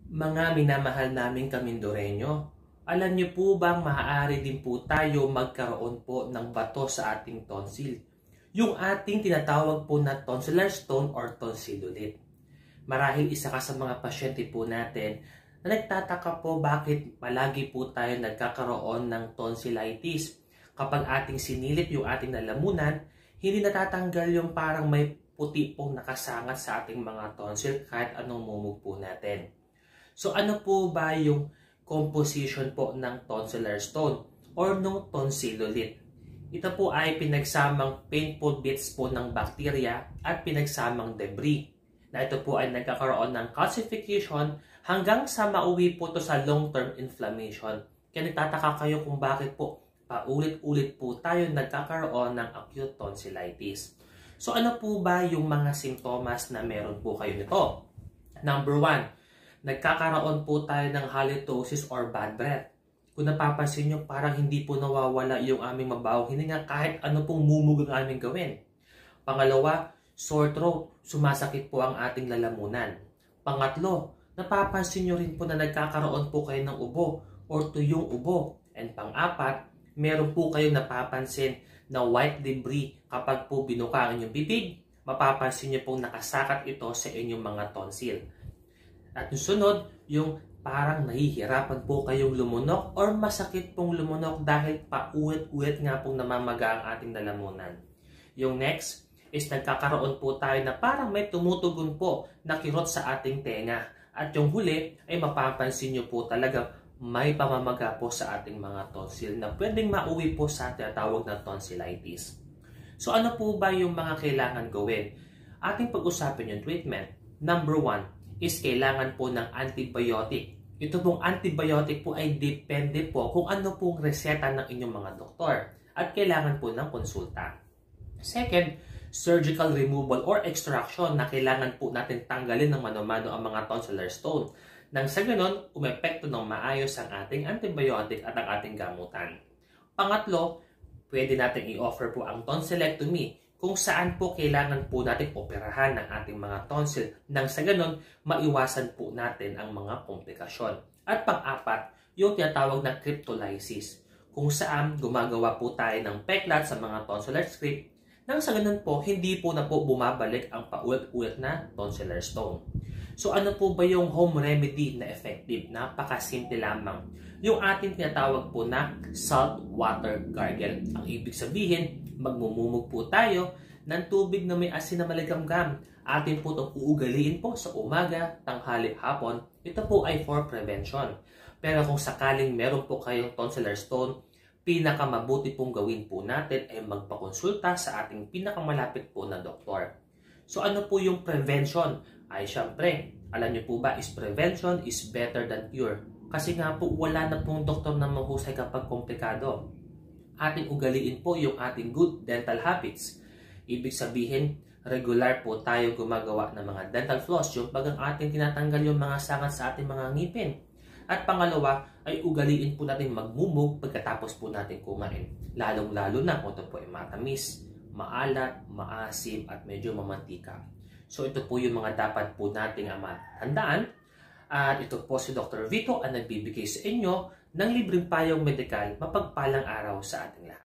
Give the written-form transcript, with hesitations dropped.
Mga minamahal naming Kamindoreño, alam niyo po bang maaari din po tayo magkaroon po ng bato sa ating tonsil? Yung ating tinatawag po na tonsillar stone or tonsilolid. Marahil isa ka sa mga pasyente po natin na nagtataka po bakit palagi po tayo nagkakaroon ng tonsillitis. Kapag ating sinilip yung ating lalamunan, hindi natatanggal yung parang may puti pong nakasangat sa ating mga tonsil kahit anong mumog po natin. So ano po ba yung composition po ng tonsillar stone or ng tonsilolid? Ito po ay pinagsamang painful bits po ng bakterya at pinagsamang debris na ito po ay nagkakaroon ng calcification hanggang sa mauwi po to sa long-term inflammation. Kaya nagtataka kayo kung bakit po paulit-ulit po tayo nagkakaroon ng acute tonsillitis. So ano po ba yung mga simptomas na meron po kayo nito? Number 1, nagkakaroon po tayo ng halitosis or bad breath. Kung napapansin nyo, parang hindi po nawawala yung aming mabawang hininga kahit ano pong mumug ang aming gawin. Pangalawa, sore throat. Sumasakit po ang ating lalamunan. Pangatlo, napapansin nyo rin po na nagkakaroon po kayo ng ubo or tuyong ubo. And pang-apat, meron po kayo napapansin na white debris kapag po binuka ang inyong bibig. Mapapansin nyo pong nakasakat ito sa inyong mga tonsil. At yung sunod, yung parang nahihirapan po kayong lumunok or masakit pong lumunok dahil paulit-ulit nga pong namamaga ang ating lalamunan. Yung next is nagkakaroon po tayo na parang may tumutugon po na kirot sa ating tenga. At yung huli ay mapapansin nyo po talaga may pamamaga po sa ating mga tonsil na pwedeng mauwi po sa tinatawag na tonsillitis. So ano po ba yung mga kailangan gawin? Ating pag-usapin yung treatment. Number 1, is kailangan po ng antibiotic. Ito pong antibiotic po ay depende po kung ano pong reseta ng inyong mga doktor at kailangan po ng konsulta. Second, surgical removal or extraction na kailangan po natin tanggalin ng mano-mano ang mga tonsillar stone. Nang sa ganon, umepekto ng maayos ang ating antibiotic at ang ating gamutan. Pangatlo, pwede natin i-offer po ang tonsillectomy kung saan po kailangan po natin operahan ng ating mga tonsil nang sa ganon maiwasan po natin ang mga komplikasyon. At pang-apat, yung tinatawag na cryptolysis kung saan gumagawa po tayo ng peklat sa mga tonsillar script nang sa ganon po hindi po na po bumabalik ang paulit-ulit na tonsillar stone. So ano po ba yung home remedy na effective? Napakasimple lamang. Yung ating tinatawag po na salt water gargle. Ang ibig sabihin, magmumumog po tayo ng tubig na may asin na maligamgam. Atin po itong uugaliin po sa umaga, tanghali, hapon. Ito po ay for prevention. Pero kung sakaling meron po kayong tonsillar stone, pinakamabuti pong gawin po natin ay magpakonsulta sa ating pinakamalapit po na doktor. So ano po yung prevention? Ay syempre, alam niyo po ba is prevention is better than cure. Kasi nga po wala na pong doktor na mahusay kapag komplikado. Ating ugaliin po yung ating good dental habits. Ibig sabihin, regular po tayo gumagawa ng mga dental floss, yung pag ang ating tinatanggal yung mga sangat sa ating mga ngipin. At pangalawa, ay ugaliin po natin magmumog pagkatapos po natin kumain. Lalong-lalo na kung ito po ay matamis, maalat, maasim, at medyo mamantika. So ito po yung mga dapat po nating matandaan. At ito po si Dr. Vito ang nagbibigay sa inyo ng libreng payong medikal. Mapagpalang araw sa ating lahat.